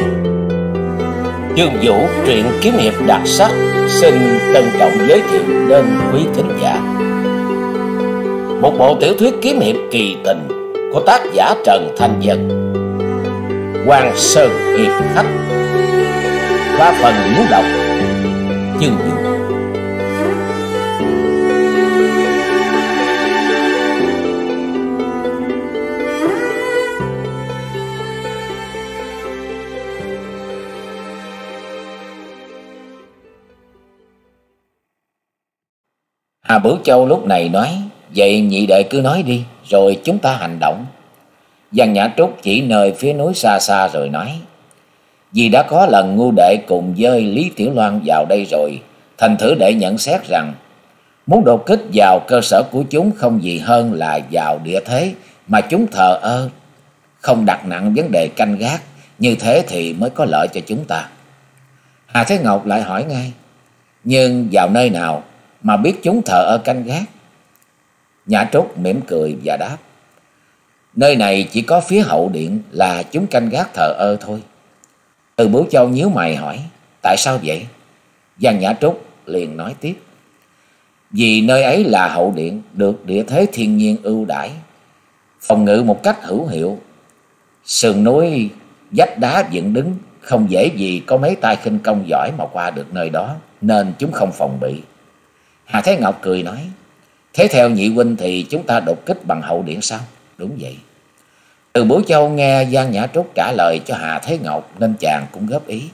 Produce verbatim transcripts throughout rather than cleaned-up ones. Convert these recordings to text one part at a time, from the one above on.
Dương Vũ truyện kiếm hiệp đặc sắc xin trân trọng giới thiệu đến quý thính giả một bộ tiểu thuyết kiếm hiệp kỳ tình của tác giả Trần Thanh Dân, Hoàng Sơn Hiệp Khách, qua phần diễn đọc Dương Vũ. Hà Bửu Châu lúc này nói: "Vậy nhị đệ cứ nói đi, rồi chúng ta hành động." Giang Nhã Trúc chỉ nơi phía núi xa xa rồi nói: "Vì đã có lần ngu đệ cùng với Lý Tiểu Loan vào đây rồi, thành thử đệ nhận xét rằng muốn đột kích vào cơ sở của chúng không gì hơn là vào địa thế mà chúng thờ ơ, không đặt nặng vấn đề canh gác, như thế thì mới có lợi cho chúng ta." Hà Thế Ngọc lại hỏi ngay: "Nhưng vào nơi nào mà biết chúng thờ ơ canh gác?" Nhã Trúc mỉm cười và đáp: "Nơi này chỉ có phía hậu điện là chúng canh gác thờ ơ thôi." Từ Bửu Châu nhíu mày hỏi: "Tại sao vậy?" Giang Nhã Trúc liền nói tiếp: "Vì nơi ấy là hậu điện, được địa thế thiên nhiên ưu đãi, phòng ngự một cách hữu hiệu. Sườn núi vách đá dựng đứng, không dễ gì có mấy tay khinh công giỏi mà qua được nơi đó, nên chúng không phòng bị." Hà Thế Ngọc cười nói: "Thế theo nhị huynh thì chúng ta đột kích bằng hậu điện sao?" "Đúng vậy." Từ Bửu Châu nghe Giang Nhã Trúc trả lời cho Hà Thế Ngọc nên chàng cũng góp ý: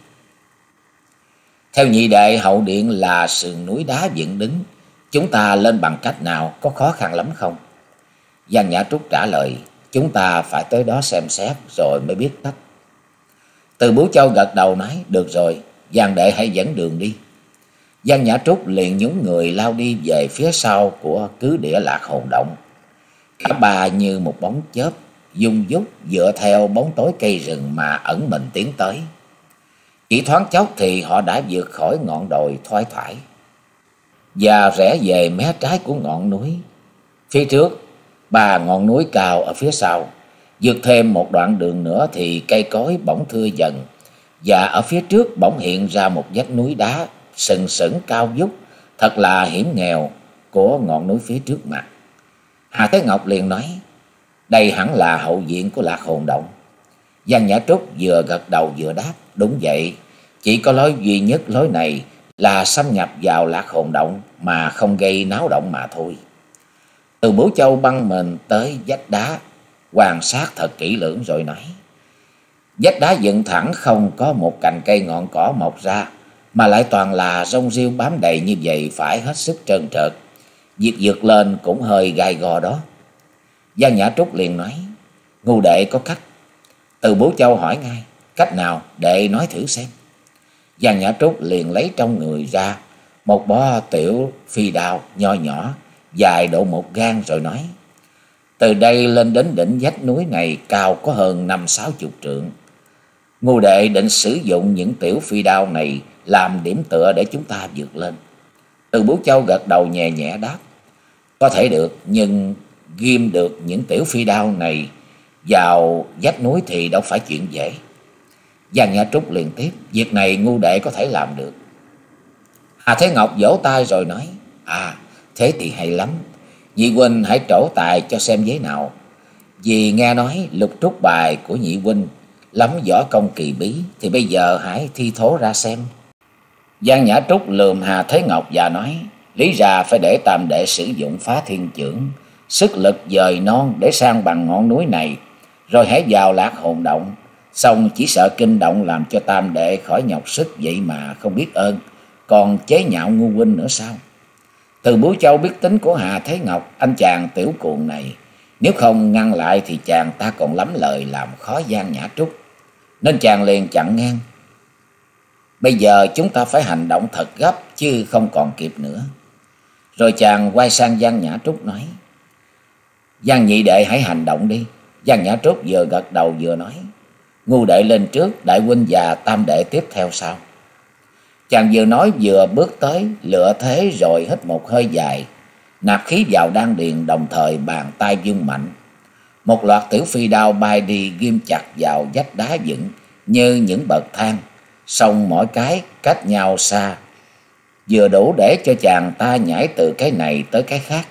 "Theo nhị đệ, hậu điện là sườn núi đá dựng đứng, chúng ta lên bằng cách nào, có khó khăn lắm không?" Giang Nhã Trúc trả lời: "Chúng ta phải tới đó xem xét rồi mới biết cách." Từ Bửu Châu gật đầu nói: "Được rồi, Giang đệ hãy dẫn đường đi." Giang Nhã Trúc liền nhún người lao đi về phía sau của cứ địa Lạc Hồn Động. Cả ba như một bóng chớp dung dút dựa theo bóng tối cây rừng mà ẩn mình tiến tới. Chỉ thoáng chốc thì họ đã vượt khỏi ngọn đồi thoai thoải và rẽ về mé trái của ngọn núi. Phía trước, ba ngọn núi cao ở phía sau. Vượt thêm một đoạn đường nữa thì cây cối bỗng thưa dần, và ở phía trước bỗng hiện ra một vách núi đá sừng sững cao vút, thật là hiểm nghèo của ngọn núi phía trước mặt. Hà Thế Ngọc liền nói: "Đây hẳn là hậu viện của Lạc Hồn Động." Giang Nhã Trúc vừa gật đầu vừa đáp: "Đúng vậy, chỉ có lối duy nhất lối này là xâm nhập vào Lạc Hồn Động mà không gây náo động mà thôi." Từ Bửu Châu băng mình tới vách đá, quan sát thật kỹ lưỡng rồi nói: "Vách đá dựng thẳng, không có một cành cây ngọn cỏ mọc ra, mà lại toàn là rong rêu bám đầy như vậy, phải hết sức trơn trượt. Việc vượt lên cũng hơi gai go đó." Giang Nhã Trúc liền nói: "Ngu đệ có cách." Từ Bửu Châu hỏi ngay: "Cách nào, đệ nói thử xem." Giang Nhã Trúc liền lấy trong người ra một bó tiểu phi đao nho nhỏ, dài độ một gang rồi nói: "Từ đây lên đến đỉnh vách núi này cao có hơn năm sáu chục trượng. Ngu đệ định sử dụng những tiểu phi đao này làm điểm tựa để chúng ta vượt lên." Từ Bửu Châu gật đầu nhẹ nhẹ đáp: "Có thể được, nhưng ghim được những tiểu phi đao này vào vách núi thì đâu phải chuyện dễ." Giang Nhã Trúc liền tiếp: "Việc này ngu đệ có thể làm được." Hà Thế Ngọc vỗ tay rồi nói: "À, thế thì hay lắm. Nhị huynh hãy trổ tài cho xem giấy nào. Vì nghe nói lục trúc bài của nhị huynh lắm võ công kỳ bí, thì bây giờ hãy thi thố ra xem." Giang Nhã Trúc lườm Hà Thế Ngọc và nói: "Lý ra phải để tam đệ sử dụng Phá Thiên Chưởng, sức lực dời non để sang bằng ngọn núi này, rồi hãy vào Lạc Hồn Động. Xong chỉ sợ kinh động làm cho tam đệ khỏi nhọc sức vậy mà không biết ơn, còn chế nhạo ngu huynh nữa sao?" Từ Bửu Châu biết tính của Hà Thế Ngọc, anh chàng tiểu cuồng này, nếu không ngăn lại thì chàng ta còn lắm lời làm khó Giang Nhã Trúc, nên chàng liền chặn ngang: "Bây giờ chúng ta phải hành động thật gấp, chứ không còn kịp nữa." Rồi chàng quay sang Giang Nhã Trúc nói: "Giang nhị đệ hãy hành động đi." Giang Nhã Trúc vừa gật đầu vừa nói: "Ngu đệ lên trước, đại huynh và tam đệ tiếp theo sau." Chàng vừa nói vừa bước tới, lựa thế rồi hít một hơi dài, nạp khí vào đan điền, đồng thời bàn tay vung mạnh. Một loạt tiểu phi đao bay đi ghim chặt vào vách đá dựng, như những bậc thang, song mỗi cái cách nhau xa, vừa đủ để cho chàng ta nhảy từ cái này tới cái khác.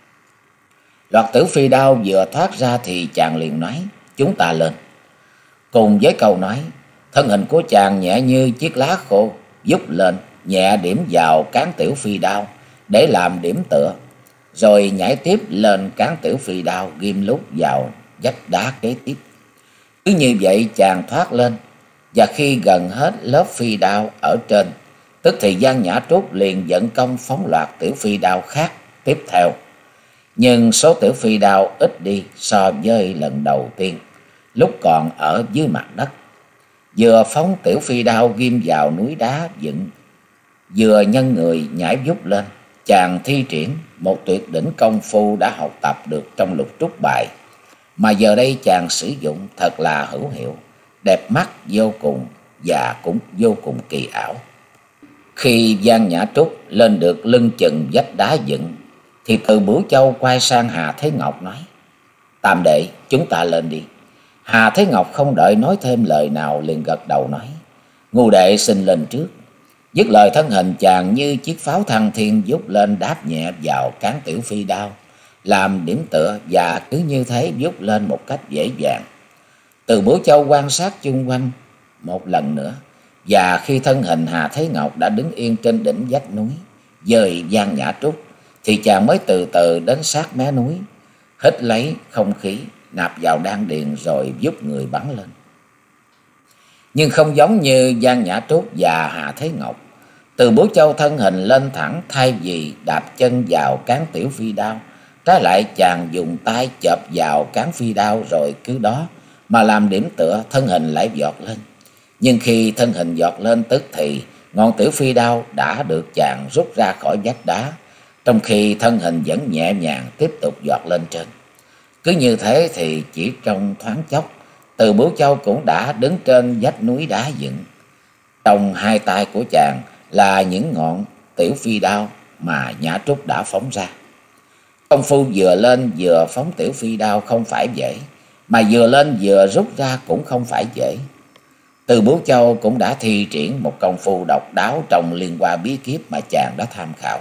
Loạt tử phi đao vừa thoát ra thì chàng liền nói: chúng ta lên. Cùng với câu nói, thân hình của chàng nhẹ như chiếc lá khô, vút lên, nhẹ điểm vào cán tiểu phi đao để làm điểm tựa, rồi nhảy tiếp lên cán tiểu phi đao ghim lút vào vách đá kế tiếp. Cứ như vậy chàng thoát lên, và khi gần hết lớp phi đao ở trên, tức thì Giang Nhã Trúc liền dẫn công phóng loạt tiểu phi đao khác tiếp theo. Nhưng số tiểu phi đao ít đi so với lần đầu tiên, lúc còn ở dưới mặt đất. Vừa phóng tiểu phi đao ghim vào núi đá dựng, vừa nhân người nhảy vút lên, chàng thi triển một tuyệt đỉnh công phu đã học tập được trong Lục Trúc bài, mà giờ đây chàng sử dụng thật là hữu hiệu, đẹp mắt vô cùng và cũng vô cùng kỳ ảo. Khi Giang Nhã Trúc lên được lưng chừng vách đá dựng, thì Từ Bửu Châu quay sang Hà Thế Ngọc nói: tam đệ, chúng ta lên đi. Hà Thế Ngọc không đợi nói thêm lời nào liền gật đầu nói: Ngưu đệ xin lên trước. Dứt lời, thân hình chàng như chiếc pháo thăng thiên vút lên, đáp nhẹ vào cán tiểu phi đao làm điểm tựa, và cứ như thế vút lên một cách dễ dàng. Từ Bửu Châu quan sát chung quanh một lần nữa, và khi thân hình Hà Thế Ngọc đã đứng yên trên đỉnh vách núi với Giang Nhã Trúc, thì chàng mới từ từ đến sát mé núi, hít lấy không khí, nạp vào đan điền rồi giúp người bắn lên. Nhưng không giống như Giang Nhã Trúc và Hà Thế Ngọc, Từ Bửu Châu thân hình lên thẳng, thay vì đạp chân vào cán tiểu phi đao, trái lại chàng dùng tay chộp vào cán phi đao, rồi cứ đó mà làm điểm tựa, thân hình lại vọt lên. Nhưng khi thân hình vọt lên, tức thì ngọn tiểu phi đao đã được chàng rút ra khỏi vách đá, trong khi thân hình vẫn nhẹ nhàng tiếp tục vọt lên trên. Cứ như thế thì chỉ trong thoáng chốc, Từ Bửu Châu cũng đã đứng trên vách núi đá dựng. Trong hai tay của chàng là những ngọn tiểu phi đao mà Nhã Trúc đã phóng ra. Công phu vừa lên vừa phóng tiểu phi đao không phải dễ, mà vừa lên vừa rút ra cũng không phải dễ. Từ Bửu Châu cũng đã thi triển một công phu độc đáo trong Liên Hoa bí kíp mà chàng đã tham khảo.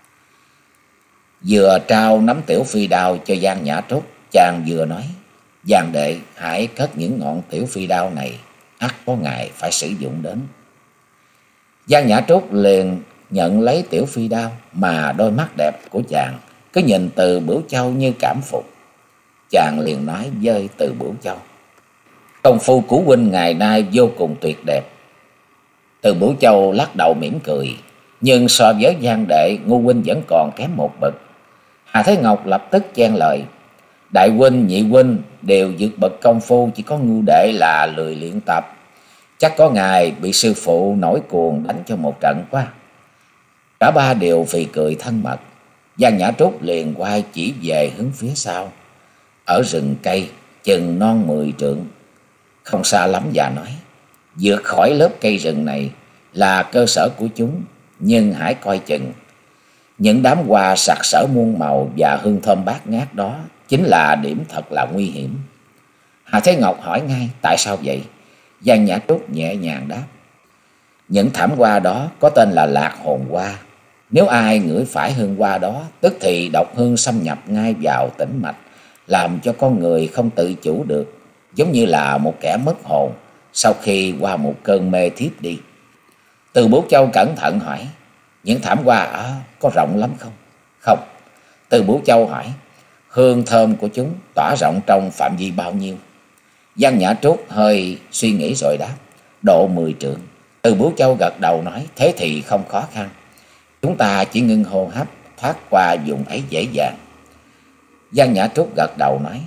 Vừa trao nắm tiểu phi đao cho Giang Nhã Trúc, chàng vừa nói: Giang đệ, hãy cất những ngọn tiểu phi đao này, ắt có ngày phải sử dụng đến. Giang Nhã Trúc liền nhận lấy tiểu phi đao, mà đôi mắt đẹp của chàng cứ nhìn Từ Bửu Châu như cảm phục. Chàng liền nói với Từ Bửu Châu: công phu của huynh ngày nay vô cùng tuyệt đẹp. Từ Bửu Châu lắc đầu mỉm cười: nhưng so với Giang đệ, Ngưu huynh vẫn còn kém một bậc. Hà Thế Ngọc lập tức chen lời: đại huynh, nhị huynh đều vượt bậc công phu, chỉ có Ngưu đệ là lười luyện tập, chắc có ngày bị sư phụ nổi cuồng đánh cho một trận quá. Cả ba đều phì cười thân mật. Giang Nhã Trúc liền quay chỉ về hướng phía sau, ở rừng cây chừng non mười trượng, không xa lắm, và nói: vượt khỏi lớp cây rừng này là cơ sở của chúng, nhưng hãy coi chừng, những đám hoa sặc sỡ muôn màu và hương thơm bát ngát đó chính là điểm thật là nguy hiểm. Hà Thế Ngọc hỏi ngay: tại sao vậy? Giang Nhã Trúc nhẹ nhàng đáp: những thảm hoa đó có tên là lạc hồn hoa. Nếu ai ngửi phải hương hoa đó, tức thì độc hương xâm nhập ngay vào tĩnh mạch, làm cho con người không tự chủ được, giống như là một kẻ mất hồn sau khi qua một cơn mê thiếp đi. Từ Bửu Châu cẩn thận hỏi: những thảm hoa ở có rộng lắm không? Không. Từ Bửu Châu hỏi: hương thơm của chúng tỏa rộng trong phạm vi bao nhiêu? Giang Nhã Trúc hơi suy nghĩ rồi đáp: độ mười trượng. Từ Bửu Châu gật đầu nói: thế thì không khó khăn, chúng ta chỉ ngưng hô hấp thoát qua vùng ấy dễ dàng. Giang Nhã Trúc gật đầu nói: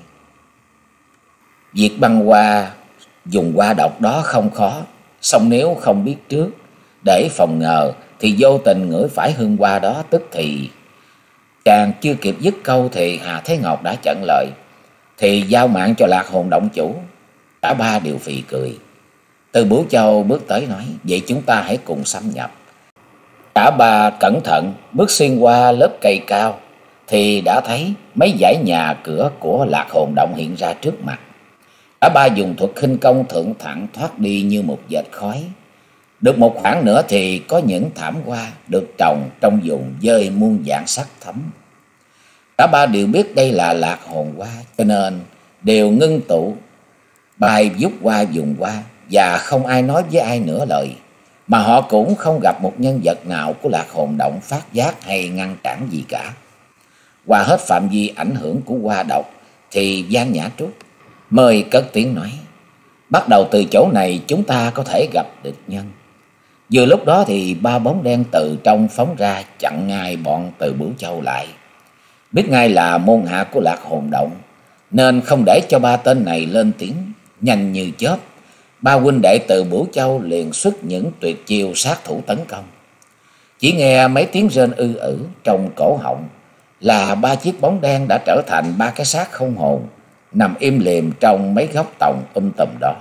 việc băng qua dùng hoa độc đó không khó, song nếu không biết trước để phòng ngờ thì vô tình ngửi phải hương hoa đó, tức thì... Chàng chưa kịp dứt câu thì Hà Thế Ngọc đã chặn lời: thì giao mạng cho lạc hồn động chủ. Cả ba đều phì cười. Từ Bửu Châu bước tới nói: vậy chúng ta hãy cùng xâm nhập. Cả ba cẩn thận bước xuyên qua lớp cây cao, thì đã thấy mấy dãy nhà cửa của lạc hồn động hiện ra trước mặt. Cả ba dùng thuật khinh công thượng thặng thoát đi như một vệt khói. Được một khoảng nữa thì có những thảm hoa được trồng trong vùng dơi muôn vạn sắc thắm. Cả ba đều biết đây là lạc hồn hoa, cho nên đều ngưng tụ bay vút qua vùng hoa, và không ai nói với ai nữa lời, mà họ cũng không gặp một nhân vật nào của lạc hồn động phát giác hay ngăn cản gì cả. Qua hết phạm vi ảnh hưởng của hoa độc thì Giang Nhã Trúc mới cất tiếng nói: bắt đầu từ chỗ này chúng ta có thể gặp địch nhân. Vừa lúc đó thì ba bóng đen từ trong phóng ra chặn ngay bọn Từ Bửu Châu lại. Biết ngay là môn hạ của lạc hồn động, nên không để cho ba tên này lên tiếng, nhanh như chớp, ba huynh đệ Từ Bửu Châu liền xuất những tuyệt chiêu sát thủ tấn công. Chỉ nghe mấy tiếng rên ư ử trong cổ họng là ba chiếc bóng đen đã trở thành ba cái xác không hồn, nằm im lìm trong mấy góc tòng um tùm đó.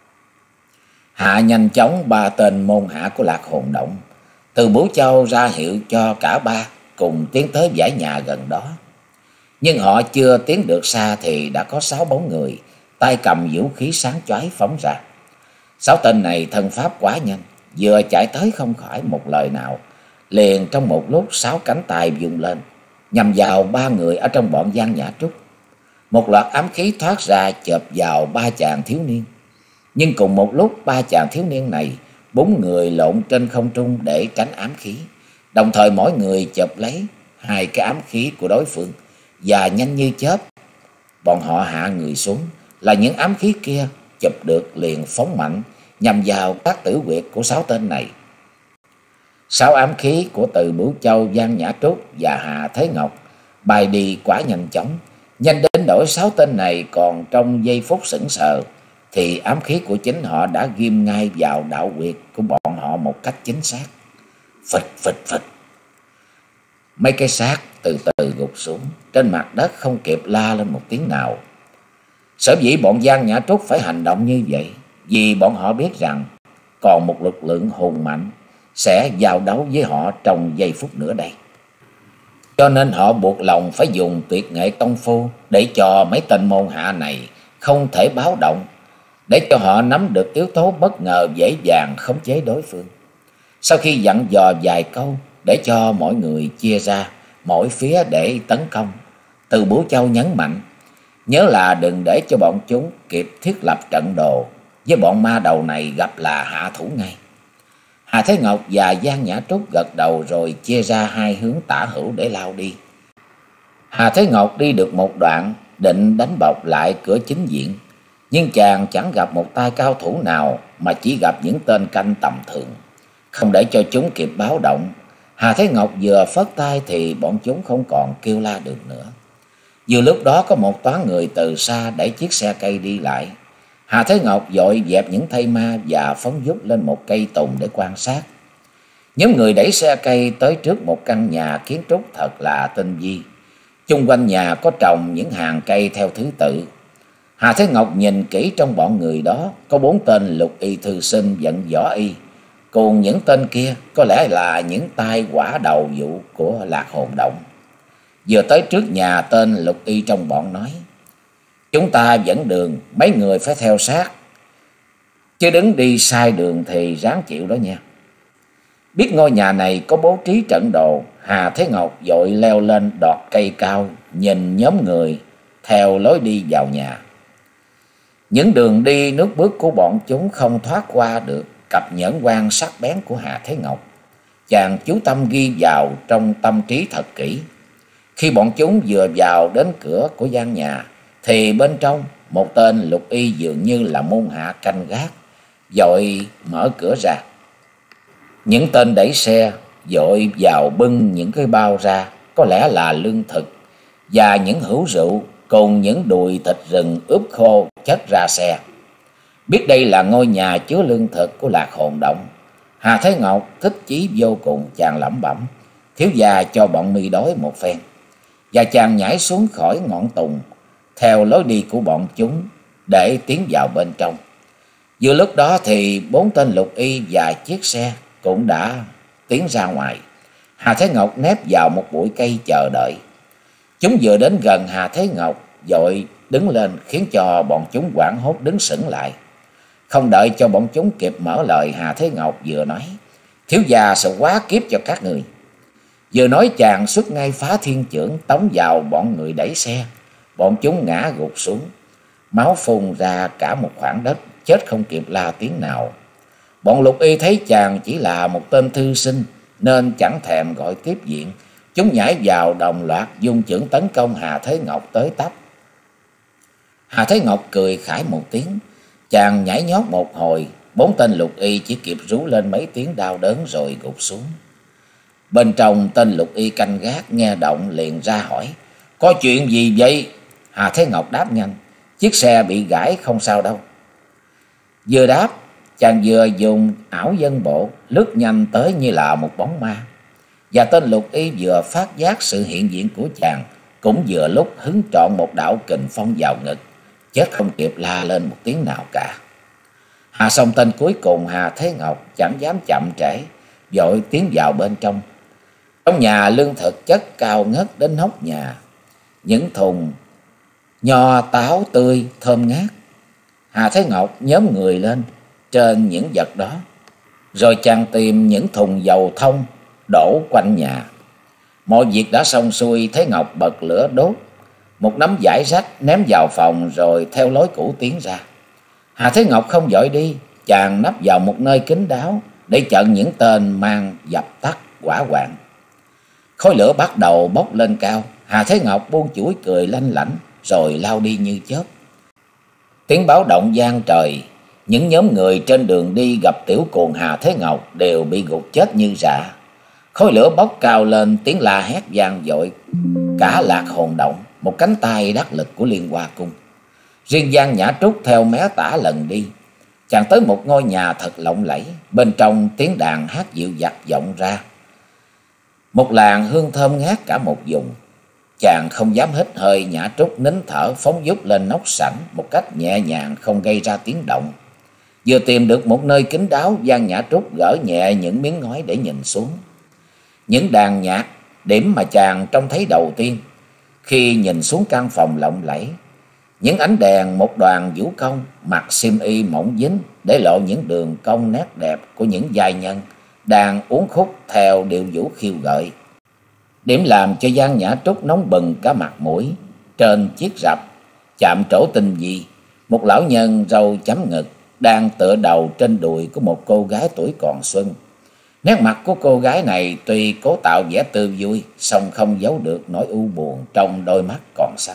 Hạ nhanh chóng ba tên môn hạ của lạc hồn động, Từ Bửu Châu ra hiệu cho cả ba cùng tiến tới dãy nhà gần đó. Nhưng họ chưa tiến được xa thì đã có sáu bóng người tay cầm vũ khí sáng chói phóng ra. Sáu tên này thân pháp quá nhanh, vừa chạy tới không khỏi một lời nào, liền trong một lúc sáu cánh tay vung lên nhằm vào ba người ở trong bọn Giang Nhã Trúc. Một loạt ám khí thoát ra chộp vào ba chàng thiếu niên. Nhưng cùng một lúc ba chàng thiếu niên này bốn người lộn trên không trung để tránh ám khí, đồng thời mỗi người chộp lấy hai cái ám khí của đối phương, và nhanh như chớp bọn họ hạ người xuống, là những ám khí kia chụp được liền phóng mạnh nhằm vào các tử huyệt của sáu tên này. Sáu ám khí của Từ Bửu Châu, Giang Nhã Trúc và Hà Thế Ngọc bay đi quá nhanh chóng, nhanh đến nỗi sáu tên này còn trong giây phút sững sờ thì ám khí của chính họ đã ghim ngay vào đạo huyệt của bọn họ một cách chính xác. Phịch phịch phịch, mấy cái xác từ từ gục xuống trên mặt đất, không kịp la lên một tiếng nào. Sở dĩ bọn Giang Nhã Trúc phải hành động như vậy, vì bọn họ biết rằng còn một lực lượng hùng mạnh sẽ giao đấu với họ trong giây phút nữa đây. Cho nên họ buộc lòng phải dùng tuyệt nghệ công phu để cho mấy tên môn hạ này không thể báo động, để cho họ nắm được yếu tố bất ngờ dễ dàng khống chế đối phương. Sau khi dặn dò vài câu để cho mọi người chia ra mỗi phía để tấn công, Từ Bửu Châu nhấn mạnh nhớ là đừng để cho bọn chúng kịp thiết lập trận đồ với bọn ma đầu này, gặp là hạ thủ ngay. Hà Thế Ngọc và Giang Nhã Trúc gật đầu rồi chia ra hai hướng tả hữu để lao đi. Hà Thế Ngọc đi được một đoạn định đánh bọc lại cửa chính viện, nhưng chàng chẳng gặp một tay cao thủ nào mà chỉ gặp những tên canh tầm thường. Không để cho chúng kịp báo động, Hà Thế Ngọc vừa phất tay thì bọn chúng không còn kêu la được nữa. Vừa lúc đó có một toán người từ xa đẩy chiếc xe cây đi lại. Hà Thế Ngọc vội dẹp những thây ma và phóng dút lên một cây tùng để quan sát. Nhóm người đẩy xe cây tới trước một căn nhà kiến trúc thật là tinh vi. Chung quanh nhà có trồng những hàng cây theo thứ tự. Hà Thế Ngọc nhìn kỹ trong bọn người đó có bốn tên lục y thư sinh vận võ y, cùng những tên kia có lẽ là những tay quả đầu vụ của lạc hồn động. Vừa tới trước nhà, tên lục y trong bọn nói: chúng ta dẫn đường, mấy người phải theo sát, chứ đứng đi sai đường thì ráng chịu đó nha. Biết ngôi nhà này có bố trí trận đồ, Hà Thế Ngọc vội leo lên đọt cây cao, nhìn nhóm người theo lối đi vào nhà. Những đường đi nước bước của bọn chúng không thoát qua được cặp nhẫn quan sắc bén của Hà Thế Ngọc. Chàng chú tâm ghi vào trong tâm trí thật kỹ. Khi bọn chúng vừa vào đến cửa của gian nhà thì bên trong một tên lục y dường như là môn hạ canh gác vội mở cửa ra. Những tên đẩy xe vội vào bưng những cái bao ra, có lẽ là lương thực và những hũ rượu cùng những đùi thịt rừng ướp khô chất ra xe. Biết đây là ngôi nhà chứa lương thực của lạc hồn động, Hà Thế Ngọc thích chí vô cùng. Chàng lẩm bẩm: thiếu gia cho bọn mi đói một phen. Và chàng nhảy xuống khỏi ngọn tùng theo lối đi của bọn chúng để tiến vào bên trong. Vừa lúc đó thì bốn tên lục y và chiếc xe cũng đã tiến ra ngoài. Hà Thế Ngọc nép vào một bụi cây chờ đợi. Chúng vừa đến gần Hà Thế Ngọc vội đứng lên khiến cho bọn chúng hoảng hốt đứng sững lại. Không đợi cho bọn chúng kịp mở lời, Hà Thế Ngọc vừa nói: thiếu gia sẽ hóa kiếp cho các người. Vừa nói chàng xuất ngay phá thiên chưởng tống vào bọn người đẩy xe. Bọn chúng ngã gục xuống, máu phun ra cả một khoảng đất, chết không kịp la tiếng nào. Bọn Lục Y thấy chàng chỉ là một tên thư sinh nên chẳng thèm gọi tiếp viện. Chúng nhảy vào đồng loạt dung chưởng tấn công Hà Thế Ngọc tới tấp. Hà Thế Ngọc cười khải một tiếng, chàng nhảy nhót một hồi, bốn tên Lục Y chỉ kịp rú lên mấy tiếng đau đớn rồi gục xuống. Bên trong, tên Lục Y canh gác nghe động liền ra hỏi: có chuyện gì vậy? Hà Thế Ngọc đáp nhanh: chiếc xe bị gãy, không sao đâu. Vừa đáp, chàng vừa dùng ảo dân bộ lướt nhanh tới như là một bóng ma. Và tên Lục Y vừa phát giác sự hiện diện của chàng, cũng vừa lúc hứng trọn một đạo kình phong vào ngực, chết không kịp la lên một tiếng nào cả. Hà xong tên cuối cùng, Hà Thế Ngọc chẳng dám chậm trễ, vội tiến vào bên trong. Trong nhà lương thực chất cao ngất đến nóc nhà, những thùng nho táo tươi thơm ngát. Hà Thế Ngọc nhóm người lên trên những vật đó, rồi chàng tìm những thùng dầu thông đổ quanh nhà. Mọi việc đã xong xuôi, Thế Ngọc bật lửa đốt một nắm vải rách ném vào phòng, rồi theo lối cũ tiến ra. Hà Thế Ngọc không vội đi, chàng nấp vào một nơi kín đáo để chặn những tên mang dập tắt hỏa hoạn. Khói lửa bắt đầu bốc lên cao, Hà Thế Ngọc buông chuỗi cười lanh lảnh rồi lao đi như chớp. Tiếng báo động vang trời, những nhóm người trên đường đi gặp tiểu cuồng Hà Thế Ngọc đều bị gục chết như rạ. Khói lửa bốc cao lên, tiếng la hét vang dội cả Lạc Hồn Động, một cánh tay đắc lực của Liên Hoa Cung. Riêng Giang Nhã Trúc theo mé tả lần đi. Chàng tới một ngôi nhà thật lộng lẫy, bên trong tiếng đàn hát dịu dặt vọng ra, một làn hương thơm ngát cả một vùng. Chàng không dám hít hơi, Nhã Trúc nín thở phóng dút lên nóc sảnh một cách nhẹ nhàng, không gây ra tiếng động. Vừa tìm được một nơi kín đáo, Giang Nhã Trúc gỡ nhẹ những miếng ngói để nhìn xuống. Những đàn nhạc, điểm mà chàng trông thấy đầu tiên khi nhìn xuống căn phòng lộng lẫy. Những ánh đèn, một đoàn vũ công mặc xiêm y mỏng dính để lộ những đường cong nét đẹp của những giai nhân đang uốn khúc theo điệu vũ khiêu gợi. Điểm làm cho Giang Nhã Trúc nóng bừng cả mặt mũi. Trên chiếc rập chạm trổ tinh vi, một lão nhân râu chấm ngực đang tựa đầu trên đùi của một cô gái tuổi còn xuân. Nét mặt của cô gái này tuy cố tạo vẻ tươi vui, song không giấu được nỗi u buồn trong đôi mắt còn xanh.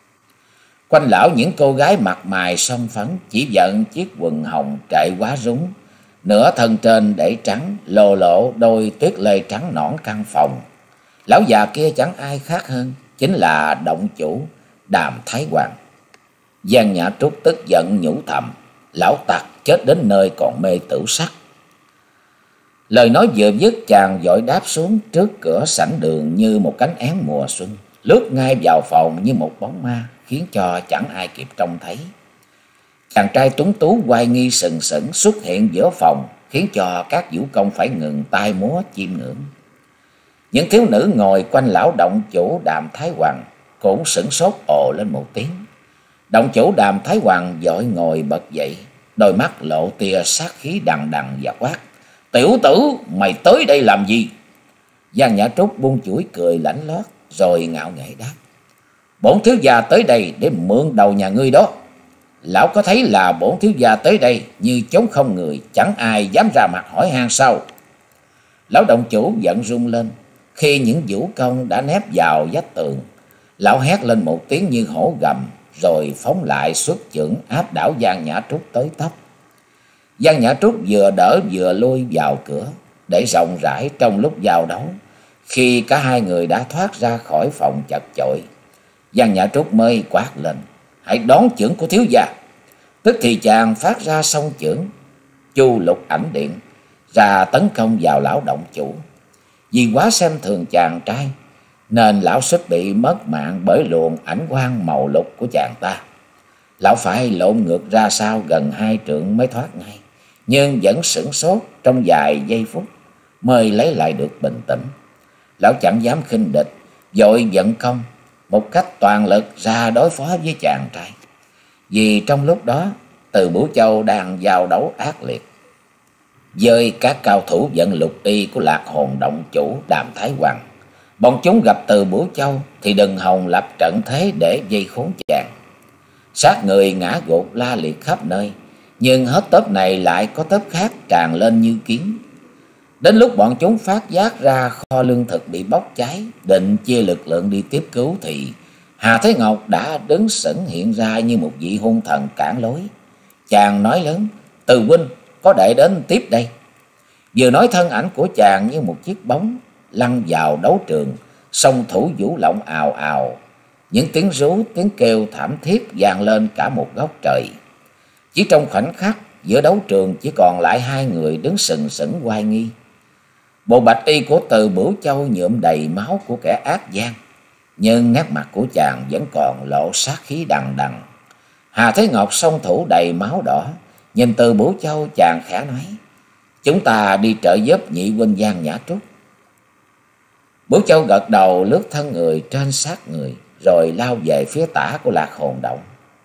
Quanh lão những cô gái mặt mày son phấn, chỉ vận chiếc quần hồng trệ quá rúng, nửa thân trên để trắng, lồ lộ đôi tuyết lê trắng nõn căn phòng. Lão già kia chẳng ai khác hơn, chính là động chủ Đàm Thái Hoàng. Giang Nhã Trúc tức giận nhủ thầm: lão tặc chết đến nơi còn mê tửu sắc. Lời nói vừa dứt, chàng vội đáp xuống trước cửa sảnh đường như một cánh én mùa xuân, lướt ngay vào phòng như một bóng ma, khiến cho chẳng ai kịp trông thấy. Chàng trai tuấn tú oai nghi sừng sững xuất hiện giữa phòng, khiến cho các vũ công phải ngừng tay múa chiêm ngưỡng. Những thiếu nữ ngồi quanh lão động chủ Đàm Thái Hoàng cũng sửng sốt ồ lên một tiếng. Động chủ Đàm Thái Hoàng vội ngồi bật dậy, đôi mắt lộ tia sát khí đằng đằng và quát: tiểu tử, mày tới đây làm gì? Giang Nhã Trúc buông chuỗi cười lãnh lót rồi ngạo nghễ đáp: bổn thiếu gia tới đây để mượn đầu nhà ngươi đó. Lão có thấy là bổn thiếu gia tới đây như trống không người, chẳng ai dám ra mặt hỏi han sao? Lão động chủ giận rung lên khi những vũ công đã nép vào vách tường. Lão hét lên một tiếng như hổ gầm, rồi phóng lại xuất chưởng áp đảo Giang Nhã Trúc tới tấp. Giang Nhã Trúc vừa đỡ vừa lui vào cửa để rộng rãi trong lúc giao đấu. Khi cả hai người đã thoát ra khỏi phòng chật chội, Giang Nhã Trúc mới quát lên: hãy đón chưởng của thiếu gia. Tức thì chàng phát ra song chưởng Chu Lục Ảnh Điện ra tấn công vào lão động chủ. Vì quá xem thường chàng trai nên lão suýt bị mất mạng bởi luồng ảnh quang màu lục của chàng ta. Lão phải lộn ngược ra sau gần hai trượng mới thoát ngay, nhưng vẫn sửng sốt trong vài giây phút mới lấy lại được bình tĩnh. Lão chẳng dám khinh địch, vội vận công một cách toàn lực ra đối phó với chàng trai. Vì trong lúc đó Từ Bửu Châu đang giao đấu ác liệt với các cao thủ vận lục y của Lạc Hồn động chủ Đàm Thái Hoàng. Bọn chúng gặp Từ Bửu Châu thì đừng hòng lập trận thế để vây khốn chàng. Sát người ngã gục la liệt khắp nơi, nhưng hết tớp này lại có tớp khác tràn lên như kiến. Đến lúc bọn chúng phát giác ra kho lương thực bị bốc cháy, định chia lực lượng đi tiếp cứu thì Hà Thế Ngọc đã đứng sững hiện ra như một vị hung thần cản lối. Chàng nói lớn: "Từ huynh, có đệ đến tiếp đây." Vừa nói thân ảnh của chàng như một chiếc bóng lăn vào đấu trường, song thủ vũ lộng ào ào. Những tiếng rú, tiếng kêu thảm thiết vang lên cả một góc trời. Chỉ trong khoảnh khắc, giữa đấu trường chỉ còn lại hai người đứng sừng sững oai nghi. Bộ bạch y của Từ Bửu Châu nhuộm đầy máu của kẻ ác gian, nhưng nét mặt của chàng vẫn còn lộ sát khí đằng đằng. Hà Thế Ngọc song thủ đầy máu đỏ, nhìn Từ Bửu Châu chàng khẽ nói: "Chúng ta đi trợ giúp nhị huynh Giang Nhã Trúc." Bửu Châu gật đầu, lướt thân người trên sát người, rồi lao về phía tả của Lạc Hồn động.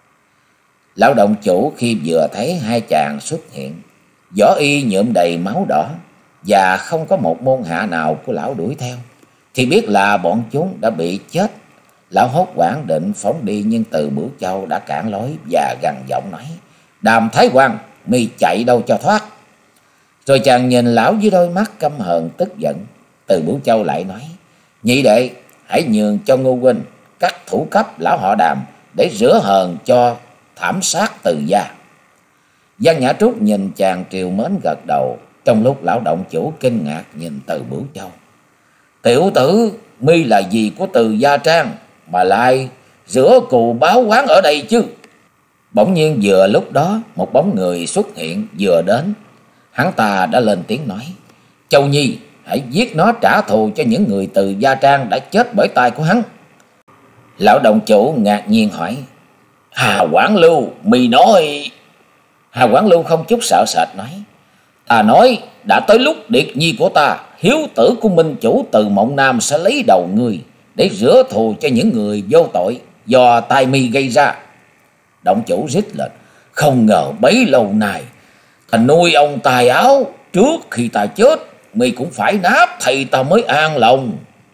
Lão động chủ khi vừa thấy hai chàng xuất hiện, võ y nhuộm đầy máu đỏ và không có một môn hạ nào của lão đuổi theo, thì biết là bọn chúng đã bị chết. Lão hốt hoảng định phóng đi, nhưng Từ Bửu Châu đã cản lối và gằn giọng nói: "Đàm Thái Hoàng, mi chạy đâu cho thoát." Rồi chàng nhìn lão với đôi mắt căm hờn tức giận. Từ Bửu Châu lại nói: "Nhị đệ, hãy nhường cho Ngô huynh cắt thủ cấp lão họ Đàm để rửa hờn cho thảm sát Từ gia." Giang Nhã Trúc nhìn chàng triều mến gật đầu, trong lúc lão động chủ kinh ngạc nhìn Từ Bửu Châu: "Tiểu tử, mi là gì của Từ gia trang mà lại rửa cù báo oán ở đây chứ?" Bỗng nhiên vừa lúc đó một bóng người xuất hiện vừa đến. Hắn ta đã lên tiếng nói: "Châu Nhi, hãy giết nó trả thù cho những người Từ gia trang đã chết bởi tay của hắn." Lão động chủ ngạc nhiên hỏi: "Hà Quảng Lưu, mi nói..." Hà Quảng Lưu không chút sợ sệt nói: "Ta nói đã tới lúc điệt nhi của ta, hiếu tử của minh chủ Từ Mộng Nam sẽ lấy đầu người để rửa thù cho những người vô tội do tai mi gây ra." Động chủ rít lên: "Không ngờ bấy lâu nay ta nuôi ông tài áo, trước khi ta chết mi cũng phải náp thầy ta mới an lòng."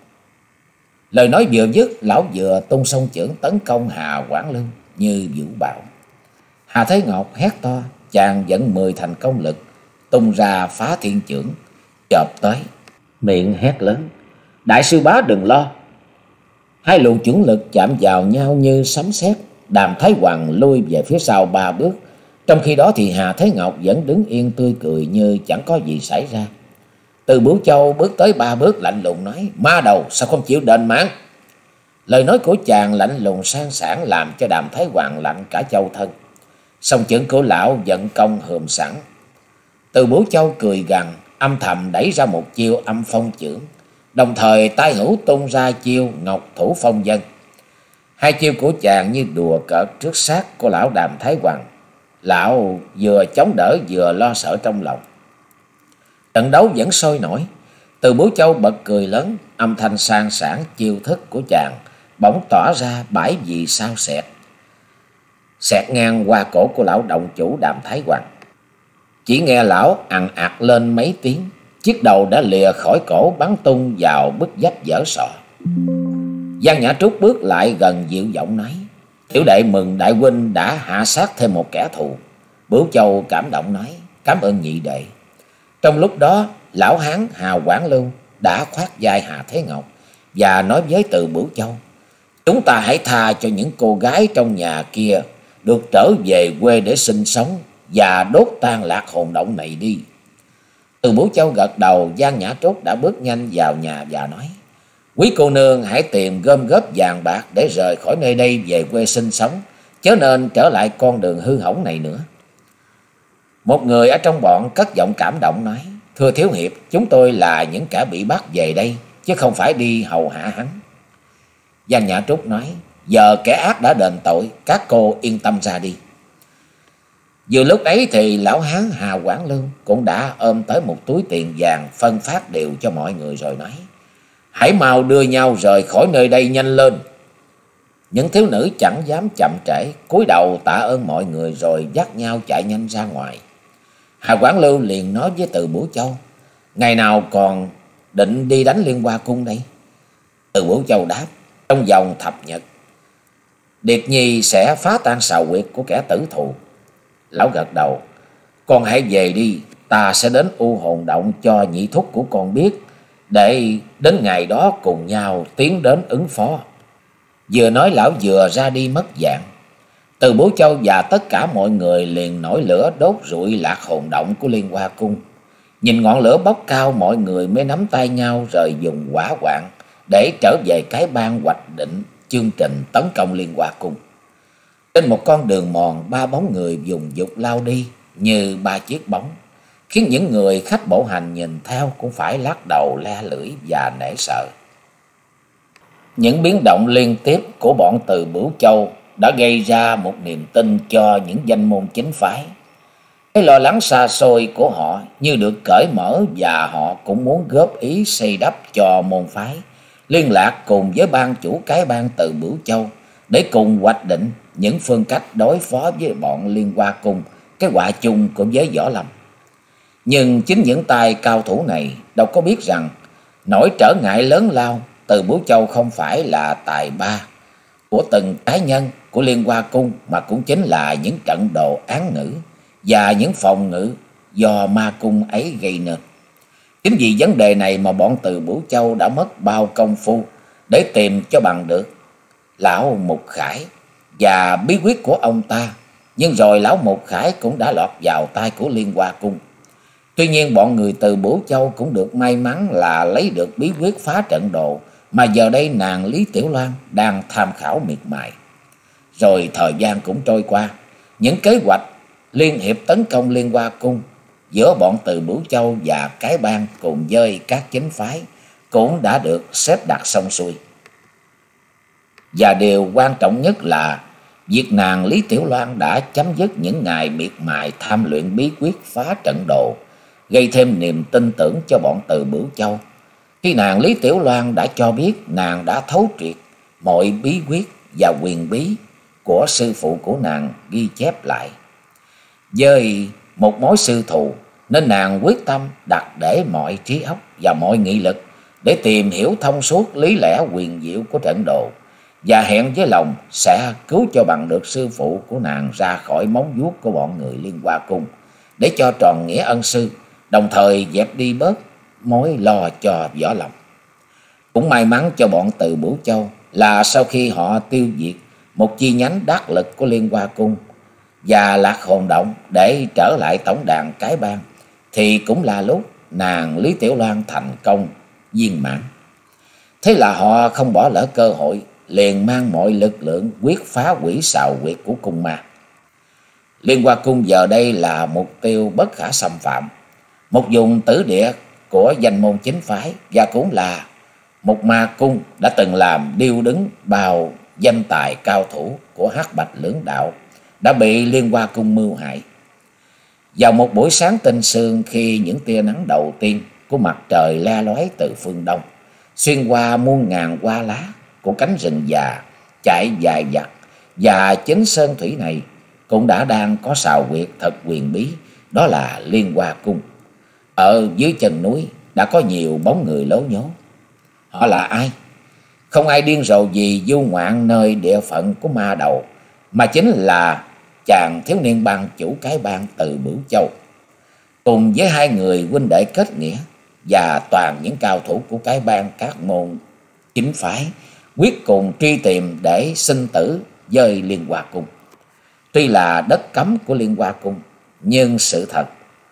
Lời nói vừa dứt, lão vừa tung song chưởng tấn công Hà Quảng Lưu như vũ bão. Hà Thế Ngọc hét to, chàng dẫn mười thành công lực tung ra phá thiên chưởng chộp tới, miệng hét lớn: "Đại sư bá đừng lo!" Hai luồng chưởng lực chạm vào nhau như sấm sét. Đàm Thái Hoàng lui về phía sau ba bước, trong khi đó thì Hà Thế Ngọc vẫn đứng yên tươi cười như chẳng có gì xảy ra. Từ Bửu Châu bước tới ba bước lạnh lùng nói: "Ma đầu, sao không chịu đền mạng?" Lời nói của chàng lạnh lùng sang sảng làm cho Đàm Thái Hoàng lạnh cả châu thân. Song chưởng của lão vận công hườm sẵn. Từ Bửu Châu cười gằn, âm thầm đẩy ra một chiêu âm phong chưởng, đồng thời tay hữu tung ra chiêu Ngọc Thủ Phong Vân. Hai chiêu của chàng như đùa cợt trước sát của lão Đàm Thái Hoàng. Lão vừa chống đỡ vừa lo sợ trong lòng. Trận đấu vẫn sôi nổi. Từ Bửu Châu bật cười lớn, âm thanh sang sảng chiêu thức của chàng bỗng tỏa ra bãi vì sao xẹt, xẹt ngang qua cổ của lão động chủ Đàm Thái Hoàng. Chỉ nghe lão ằn ạt lên mấy tiếng, chiếc đầu đã lìa khỏi cổ bắn tung vào bức vách dở sọ. Giang Nhã Trúc bước lại gần dịu giọng nói: "Tiểu đệ mừng đại huynh đã hạ sát thêm một kẻ thù." Bửu Châu cảm động nói: "Cảm ơn nhị đệ." Trong lúc đó, lão hán Hà Quảng Lưu đã khoác vai Hà Thế Ngọc và nói với Từ Bửu Châu: "Chúng ta hãy tha cho những cô gái trong nhà kia được trở về quê để sinh sống và đốt tan Lạc Hồn động này đi." Từ Bửu Châu gật đầu. Giang Nhã Trúc đã bước nhanh vào nhà và nói: "Quý cô nương hãy tìm gom góp vàng bạc để rời khỏi nơi đây về quê sinh sống, chớ nên trở lại con đường hư hỏng này nữa." Một người ở trong bọn cất giọng cảm động nói: "Thưa thiếu hiệp, chúng tôi là những kẻ bị bắt về đây, chứ không phải đi hầu hạ hắn." Giang Nhã Trúc nói: "Giờ kẻ ác đã đền tội, các cô yên tâm ra đi." Vừa lúc ấy thì lão hán Hà Quảng Lưu cũng đã ôm tới một túi tiền vàng phân phát đều cho mọi người rồi nói: "Hãy mau đưa nhau rời khỏi nơi đây nhanh lên." Những thiếu nữ chẳng dám chậm trễ, cúi đầu tạ ơn mọi người rồi dắt nhau chạy nhanh ra ngoài. Hà Quảng Lưu liền nói với Từ Bửu Châu: ngày nào còn định đi đánh Liên Hoa Cung đây? Từ Bửu Châu đáp: trong vòng thập nhật, Điệt Nhi sẽ phá tan sào quyệt của kẻ tử thù. Lão gật đầu: con hãy về đi, ta sẽ đến U Hồn Động cho nhị thúc của con biết, để đến ngày đó cùng nhau tiến đến ứng phó. Vừa nói lão vừa ra đi mất dạng. Từ Bửu Châu và tất cả mọi người liền nổi lửa đốt rụi Lạc Hồn Động của Liên Hoa Cung. Nhìn ngọn lửa bốc cao, mọi người mới nắm tay nhau rồi dùng hỏa hoạn để trở về cái bang hoạch định chương trình tấn công Liên Hoa Cung. Trên một con đường mòn, ba bóng người dùng dục lao đi như ba chiếc bóng, khiến những người khách bộ hành nhìn theo cũng phải lắc đầu le lưỡi và nể sợ. Những biến động liên tiếp của bọn Từ Bửu Châu đã gây ra một niềm tin cho những danh môn chính phái. Cái lo lắng xa xôi của họ như được cởi mở, và họ cũng muốn góp ý xây đắp cho môn phái, liên lạc cùng với ban chủ cái bang Từ Bửu Châu để cùng hoạch định những phương cách đối phó với bọn Liên Hoa Cung, cái họa chung của giới võ lâm. Nhưng chính những tay cao thủ này đâu có biết rằng nỗi trở ngại lớn lao Từ Bửu Châu không phải là tài ba của từng cá nhân của Liên Hoa Cung, mà cũng chính là những trận đồ án ngữ và những phòng ngữ do ma cung ấy gây nên. Chính vì vấn đề này mà bọn Từ Bửu Châu đã mất bao công phu để tìm cho bằng được lão Mục Khải và bí quyết của ông ta. Nhưng rồi lão Mục Khải cũng đã lọt vào tay của Liên Hoa Cung. Tuy nhiên bọn người Từ Bửu Châu cũng được may mắn là lấy được bí quyết phá trận đồ mà giờ đây nàng Lý Tiểu Loan đang tham khảo miệt mài. Rồi thời gian cũng trôi qua, những kế hoạch liên hiệp tấn công Liên Hoa Cung giữa bọn Từ Bửu Châu và cái bang cùng với các chính phái cũng đã được xếp đặt xong xuôi. Và điều quan trọng nhất là việc nàng Lý Tiểu Loan đã chấm dứt những ngày miệt mài tham luyện bí quyết phá trận đồ, gây thêm niềm tin tưởng cho bọn Từ Bửu Châu, khi nàng Lý Tiểu Loan đã cho biết nàng đã thấu triệt mọi bí quyết và quyền bí của sư phụ của nàng ghi chép lại. Với một mối sư thù nên nàng quyết tâm đặt để mọi trí óc và mọi nghị lực để tìm hiểu thông suốt lý lẽ huyền diệu của trận đồ, và hẹn với lòng sẽ cứu cho bằng được sư phụ của nàng ra khỏi móng vuốt của bọn người Liên Hoa Cung, để cho tròn nghĩa ân sư, đồng thời dẹp đi bớt mối lo cho võ lâm. Cũng may mắn cho bọn Từ Bửu Châu là sau khi họ tiêu diệt một chi nhánh đắc lực của Liên Hoa Cung và Lạc Hồn Động để trở lại tổng đàn cái bang, thì cũng là lúc nàng Lý Tiểu Loan thành công viên mãn. Thế là họ không bỏ lỡ cơ hội, liền mang mọi lực lượng quyết phá hủy sào huyệt của cung ma. Liên Hoa Cung giờ đây là mục tiêu bất khả xâm phạm, một vùng tử địa của danh môn chính phái, và cũng là một ma cung đã từng làm điêu đứng bao danh tài cao thủ của Hắc Bạch lưỡng đạo đã bị Liên Hoa Cung mưu hại. Vào một buổi sáng tinh sương, khi những tia nắng đầu tiên của mặt trời le lói từ phương đông xuyên qua muôn ngàn hoa lá của cánh rừng già chạy dài dặt, và chính sơn thủy này cũng đã đang có sào huyệt thật huyền bí, đó là Liên Hoa Cung. Ở dưới chân núi đã có nhiều bóng người lố nhố. Họ là ai? Không ai điên rồ gì du ngoạn nơi địa phận của ma đầu, mà chính là chàng thiếu niên ban chủ cái bang Từ Bửu Châu, cùng với hai người huynh đệ kết nghĩa và toàn những cao thủ của cái bang các môn chính phái, quyết cùng truy tìm để sinh tử với Liên Hoa Cung. Tuy là đất cấm của Liên Hoa Cung, nhưng sự thật